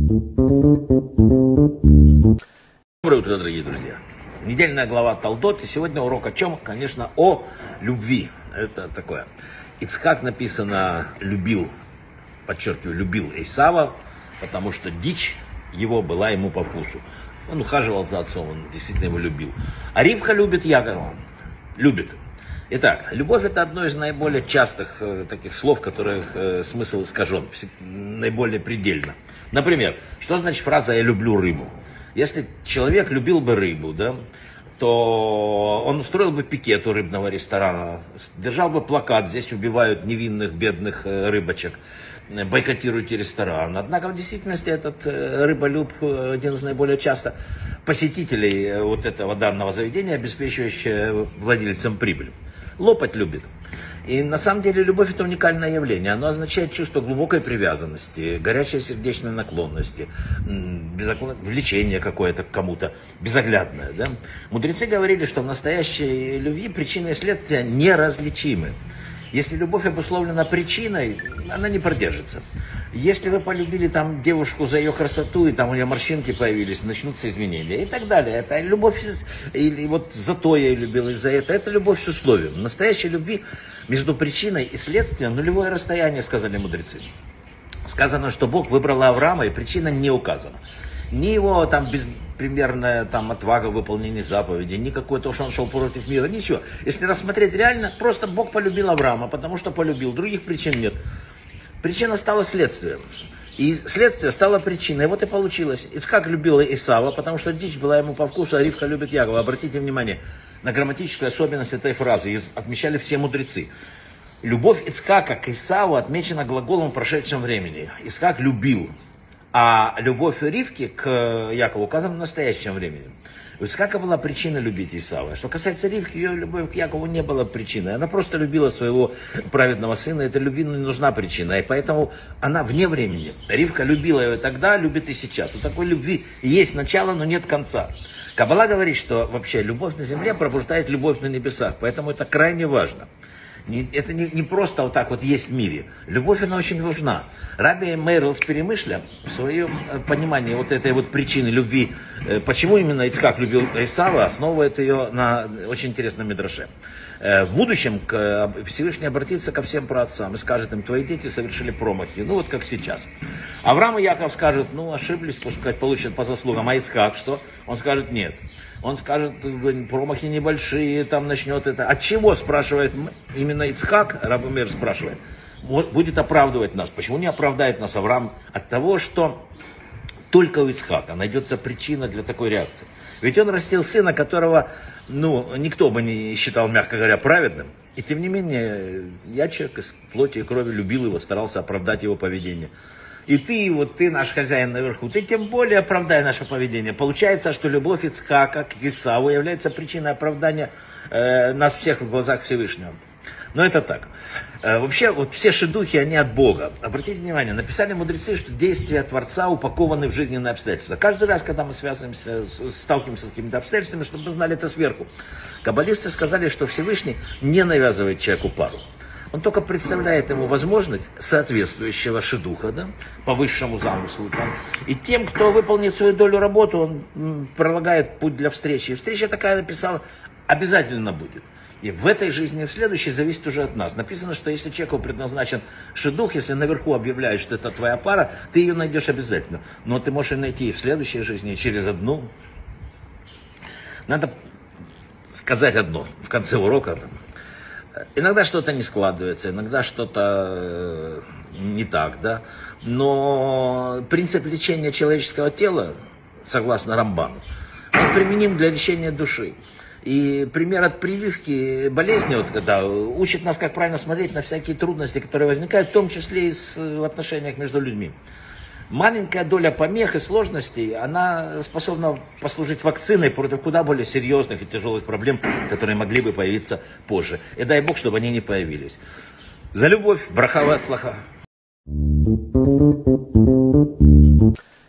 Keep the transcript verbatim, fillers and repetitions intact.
Доброе утро, дорогие друзья. Недельная глава Толдот. И сегодня урок о чем? Конечно, о любви. Это такое. Ицхак написано любил, подчеркиваю, любил Эйсава, потому что дичь его была ему по вкусу. Он ухаживал за отцом, он действительно его любил. А Ривка любит Якова. Любит. Итак, любовь — это одно из наиболее частых э, таких слов, которых э, смысл искажен, наиболее предельно. Например, что значит фраза «я люблю рыбу»? Если человек любил бы рыбу, да, то он устроил бы пикет у рыбного ресторана, держал бы плакат «здесь убивают невинных бедных э, рыбочек», бойкотируйте ресторан. Однако в действительности этот э, рыболюб один из наиболее часто посетителей э, вот этого данного заведения, обеспечивающий владельцам прибыль. Лопать любит. И на самом деле любовь — это уникальное явление. Оно означает чувство глубокой привязанности, горячей сердечной наклонности, влечение какое-то к кому-то, безоглядное. Да? Мудрецы говорили, что в настоящей любви причины и следствия неразличимы. Если любовь обусловлена причиной, она не продержится. Если вы полюбили там девушку за ее красоту, и там у нее морщинки появились, начнутся изменения и так далее. Это любовь, или вот за то я ее любил, и за это. Это любовь с условием. В настоящей любви между причиной и следствием нулевое расстояние, сказали мудрецы. Сказано, что Бог выбрал Авраама, и причина не указана. Ни его там беспримерная там отвага в выполнении заповедей, ни какой-то, что он шел против мира, ничего. Если рассмотреть реально, просто Бог полюбил Авраама, потому что полюбил, других причин нет. Причина стала следствием. И следствие стало причиной. Вот и получилось. Ицхак любил Исава, потому что дичь была ему по вкусу, а Ривка любит Якова. Обратите внимание на грамматическую особенность этой фразы. Отмечали все мудрецы. Любовь Ицхака к Исаву отмечена глаголом в прошедшем времени. Ицхак любил. А любовь Ривки к Якову указана в настоящем времени. У Ицхака была причина любить Исава. Что касается Ривки, ее любовь к Якову не была причиной. Она просто любила своего праведного сына. Этой любви не нужна причина. И поэтому она вне времени. Ривка любила ее тогда, любит и сейчас. У такой любви есть начало, но нет конца. Каббала говорит, что вообще любовь на земле пробуждает любовь на небесах. Поэтому это крайне важно. Это не, не просто вот так вот есть в мире. Любовь, она очень важна. Раби Меир из Перемышля в своем понимании вот этой вот причины любви, почему именно Ицхак любил Исава, основывает ее на очень интересном мидраше. В будущем Всевышний обратится ко всем праотцам и скажет им: твои дети совершили промахи. Ну вот как сейчас. Авраам и Яков скажут: ну ошиблись, пускай получат по заслугам. А Ицхак что? Он скажет: нет. Он скажет: промахи небольшие, там начнет это. От чего, спрашивает именно Ицхак, Раби Меир спрашивает, вот будет оправдывать нас. Почему не оправдает нас Авраам? От того, что только у Ицхака найдется причина для такой реакции. Ведь он растил сына, которого, ну, никто бы не считал, мягко говоря, праведным. И тем не менее, я, человек из плоти и крови, любил его, старался оправдать его поведение. И ты, вот ты наш хозяин наверху, ты тем более оправдай наше поведение. Получается, что любовь Ицхака к Исаву является причиной оправдания э, нас всех в глазах Всевышнего. Но это так. Э, вообще, вот все шидухи, они от Бога. Обратите внимание, написали мудрецы, что действия Творца упакованы в жизненные обстоятельства. Каждый раз, когда мы связываемся, сталкиваемся с какими-то обстоятельствами, чтобы мы знали это сверху. Каббалисты сказали, что Всевышний не навязывает человеку пару. Он только представляет ему возможность соответствующего шидуха, да, по высшему замыслу. Там. И тем, кто выполнит свою долю работы, он м, пролагает путь для встречи. И встреча такая, написала, обязательно будет. И в этой жизни и в следующей зависит уже от нас. Написано, что если человеку предназначен шидух, если наверху объявляют, что это твоя пара, ты ее найдешь обязательно. Но ты можешь ее найти и в следующей жизни, и через одну. Надо сказать одно в конце урока. Там. Иногда что-то не складывается, иногда что-то не так, да. Но принцип лечения человеческого тела, согласно Рамбану, он применим для лечения души. И пример от прививки болезни, вот, когда учит нас, как правильно смотреть на всякие трудности, которые возникают, в том числе и с, в отношениях между людьми. Маленькая доля помех и сложностей, она способна послужить вакциной против куда более серьезных и тяжелых проблем, которые могли бы появиться позже. И дай Бог, чтобы они не появились. За любовь, браха ва ацлаха.